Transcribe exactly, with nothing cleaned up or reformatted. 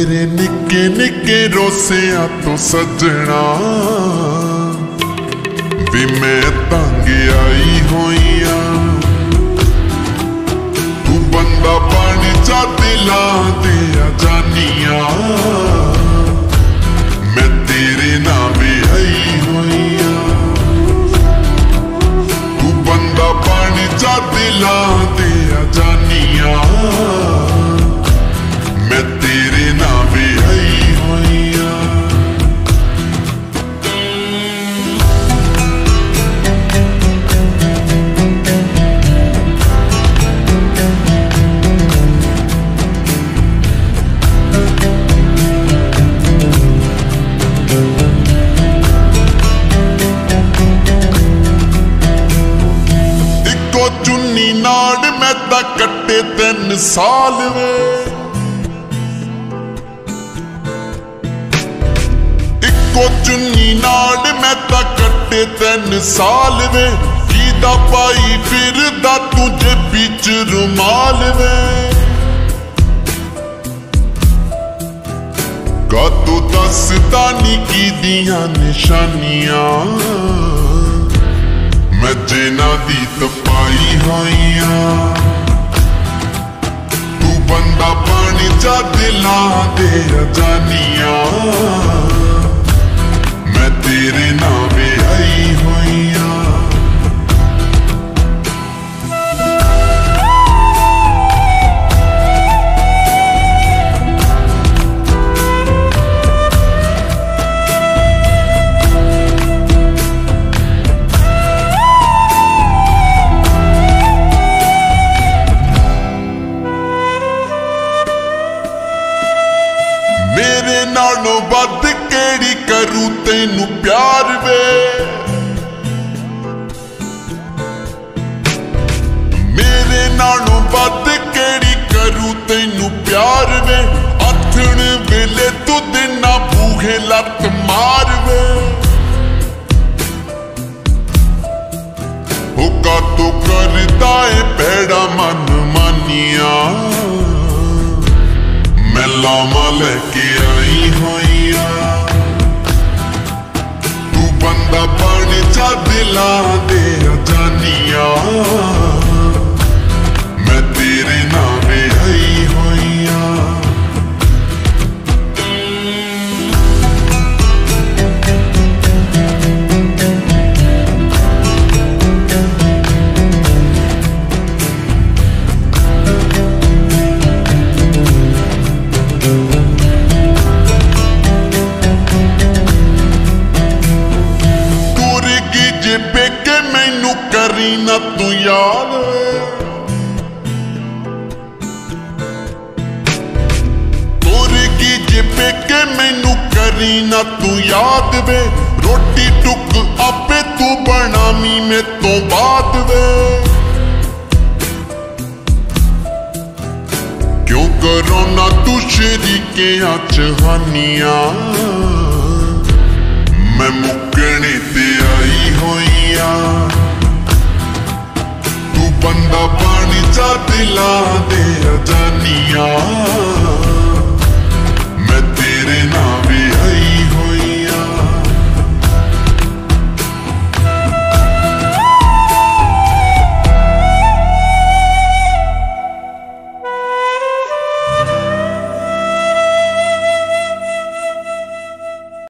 तेरे निके निके रोसिया तो सजना भी मैं तंग आई होइया। तू बंदा बन जा दिला दिया जानिया, मैं तेरे नाम भी आई होइया। तू बंदा बन जा दिला दिया जानिया, मैं तेरे नाम भी आई होइया। इको चुन्नी नाड़ मैं ता कट्टे तीन साल वे, को चुन्नी नाड़ मैं ता कट्टे तीन साल वे। कीदा पाई फिरदा तुझे बिच रुमाल वे, का तू दसदा नी की दियां निशानियां, मैं जिन्हां दी तपाई होइया। तू बंदा बन जा दिलां दे जानिया, मैं तेरे नाम भी आई होइया। मेरे नालों बद केड़ी करूं तेनू प्यार वे, मेरे नालों बद केड़ी करूं तेनू प्यार वे। आथण वेले तू दिना बूहे लत मार वे, होका तो करदा है भैड़ा मन मानिया, मैं लामा लेके आई होइया। तू बंदा बन जा दिला दे जानिया, मैं तेरे नाम भी आई होइया। बेके मैनू करी ना तू याद, तुरगी जे बेके मैनू करी ना तू याद वे। रोटी टुक आपे तू बनामी में तो बाद वे, क्यों करो ना तू शरीके चहानिया, मैं मुकने ते आई होइया। तू बंदा बन जा दिला दे जानिया,